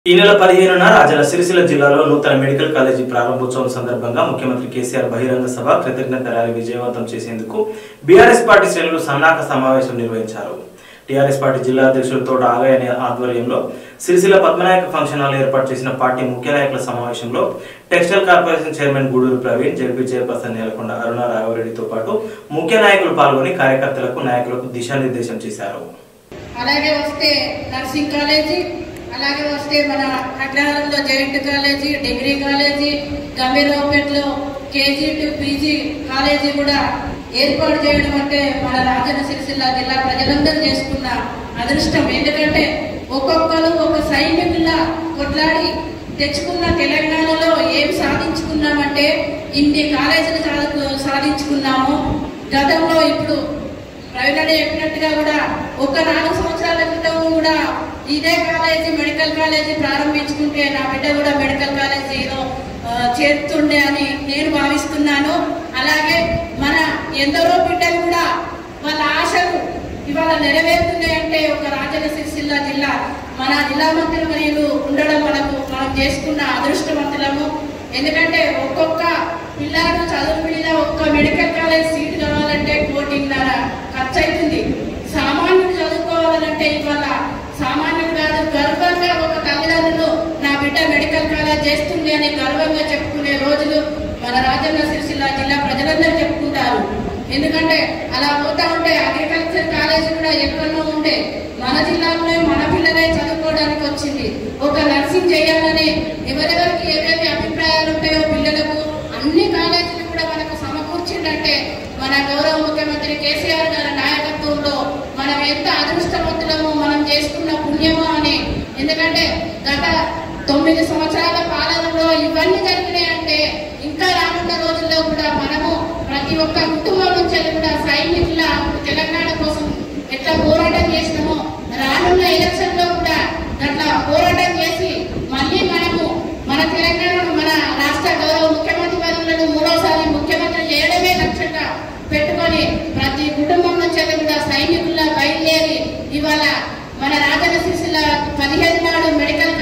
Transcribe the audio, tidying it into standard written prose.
ఈ నెల 15న రాజన్న సిరిసిల్ల జిల్లాలో నూతన మెడికల్ కాలేజీ ప్రారంభోత్సవం సందర్భంగా ముఖ్యమంత్రి కేసీఆర్ బహిరంగ సభ కృతజ్ఞత ర్యాలీ విజయవంతం చేసేందుకు బీఆర్ఎస్ పార్టీ శ్రేణులు సన్నాహక సమావేశం నిర్వహించారు. టీఆర్ఎస్ పార్టీ జిల్లా అధ్యక్షులు తోట ఆగయ్య ఆధ్వర్యంలో సిరిసిల్ల పద్మనాయక ఫంక్షన్ హాల్ ఏర్పాటు చేసిన పార్టీ ముఖ్య నాయకుల సమావేశంలో textile corporation chairman Guduru Praveen, ZP chairperson Nelakonda Aruna రాఘవరెడ్డితో పాటు ముఖ్య నాయకులు పాల్గొని కార్యకర్తలకు నాయకులకు దిశానిర్దేశం చేశారు. అలాగే వస్తే నర్సింగ్ కాలేజీ, అలాగే వస్తే మన అగ్రహారంలో జెయింట్ కాలేజీ, డిగ్రీ కాలేజీ, గంభీరావుపేటలో కేజీ టు పీజీ కాలేజీ కూడా ఏర్పాటు చేయడం అంటే మన రాజన్న సిరిసిల్ల జిల్లా ప్రజలందరూ చేసుకున్న అదృష్టం. ఎందుకంటే ఒక్కొక్కరు ఒక సైనికుల్లా కొట్లాడి తెచ్చుకున్న తెలంగాణలో ఏమి సాధించుకున్నామంటే ఇన్ని కాలేజీలు సాధించుకున్నాము. గతంలో ఇప్పుడు ప్రవీణ్ చెప్పినట్టుగా కూడా ఒక 4 సంవత్సరాల క్రితం కూడా ఇదే కాలేజీ మెడికల్ కాలేజీ ప్రారంభించుకుంటే నా బిడ్డ కూడా మెడికల్ కాలేజీలో చేరుతుండే అని నేను భావిస్తున్నాను. అలాగే మన ఎందరో బిడ్డలు కూడా వాళ్ళ ఆశలు ఇవాళ నెరవేరుతున్నాయంటే ఒక రాజన్న సిరిసిల్ల జిల్లా మన జిల్లా మంత్రులు మరియు ఉండడం మనం చేసుకున్న అదృష్టవంతులము. ఎందుకంటే ఒక్కొక్క పిల్లాడు చదువు మీద ఒక్క మెడికల్ కాలేజ్ సీట్ కావాలంటే 1.5 కోటి ఖర్చు అవుతుంది. సామాన్యుడు చదువుకోవాలంటే ఇవాళ సామాన్యుడు కాదు, గర్వంగా ఒక తల్లిదండ్రులు నా బిడ్డ మెడికల్ కాలేజ్ చేస్తుంది అని గర్వంగా చెప్పుకునే రోజులు మన రాజన్న సిరిసిల్ల జిల్లా ప్రజలందరూ చెప్పుకుంటారు. ఎందుకంటే అలా పోతా ఉంటే అగ్రికల్చర్ కాలేజ్ కూడా ఎక్కడో ఉంటే మన జిల్లాలోనే మన పిల్లలే చదువుకోవడానికి వచ్చింది. ఒక నర్సింగ్ చేయాలని ఎవరెవరికి ఏమేమి అభిప్రాయాలు ఉంటాయో పిల్లలకు అన్ని కాలేజీలు కూడా మనకు సమకూర్చిందంటే మన గౌరవ ముఖ్యమంత్రి కేసీఆర్ గారి నాయకత్వంలో మనం ఎంత అదృష్టవంతులమో, మనం చేసుకున్న పుణ్యమో అని. ఎందుకంటే గత 9 సంవత్సరాల పాలనలో ఇవన్నీ జరిగినాయంటే ఇంకా రానున్న రోజుల్లో కూడా మనము ప్రతి ఒక్క కుటుంబం నుంచి కూడా సైనికుల తెలంగాణ కోసం ఎట్లా పోరాటం చేసినామో రానున్న ఎలక్షన్ లో కూడా అట్లా పోరాటం చేసి మళ్ళీ మనము మన తెలంగాణను మన రాష్ట్ర గౌరవ ముఖ్యమంత్రి వర్యులను 3వసారి ముఖ్యమంత్రి చేయడమే లక్ష్యంగా పెట్టుకొని ప్రతి కుటుంబం నుంచి కూడా సైనికుల్లా బయలుదేరి ఇవాళ మన రాజన్న సిరిసిల్ల 15 నాడు మెడికల్